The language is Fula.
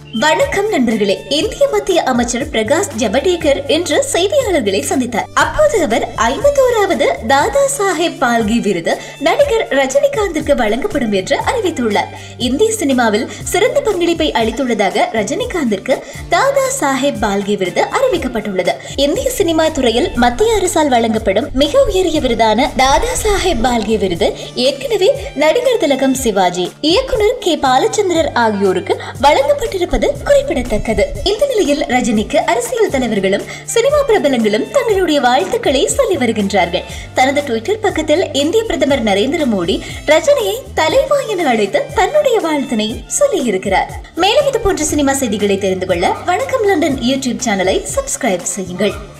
வணக்கம் நண்பர்களே. இந்திய மத்திய அமைச்சர் பிரகாஷ் ஜவடேகர் இன்று செய்தியாளர்களை சந்தித்தார். அப்போது அவர் 51வது தாதா சாஹேப் பால்கே விருது நடிகர் ரஜினிகாந்திற்கு வழங்கப்படும் என்று அறிவித்துள்ளார். இந்திய சினிமாவில் சிறந்த பங்களிப்பை அளித்துள்ளதாக ரஜினிகாந்திற்கு தாதா சாஹேப் பால்கே விருது அறிவிக்கப்பட்டுள்ளது. இந்திய சினிமா துறையில் மத்திய அரசால் வழங்கப்படும் மிக உயரிய விருதான தாதா சாஹேப் பால்கே விருது ஏற்கனவே நடிகர் திலகம் சிவாஜி, இயக்குனர் கே பாலச்சந்திரர் ஆகியோருக்கு வழங்கப்பட்டிருப்பது குறிப்பிடத்தக்கது. இந்த நிலையில் ரஜினிக்கு அரசியல் தலைவர்களும் சினிமா பிரபலங்களும் தங்களுடைய வாழ்த்துக்களை சொல்லி வருகின்றார்கள். தனது ட்விட்டர் பக்கத்தில் இந்திய பிரதமர் நரேந்திர மோடி ரஜினியை தலைவா என அழைத்து தன்னுடைய வாழ்த்தினை சொல்லி இருக்கிறார். மேலும் இது போன்ற சினிமா செய்திகளை தெரிந்து கொள்ள வணக்கம் லண்டன் யூடியூப் சேனலை சப்ஸ்கிரைப் செய்யுங்கள்.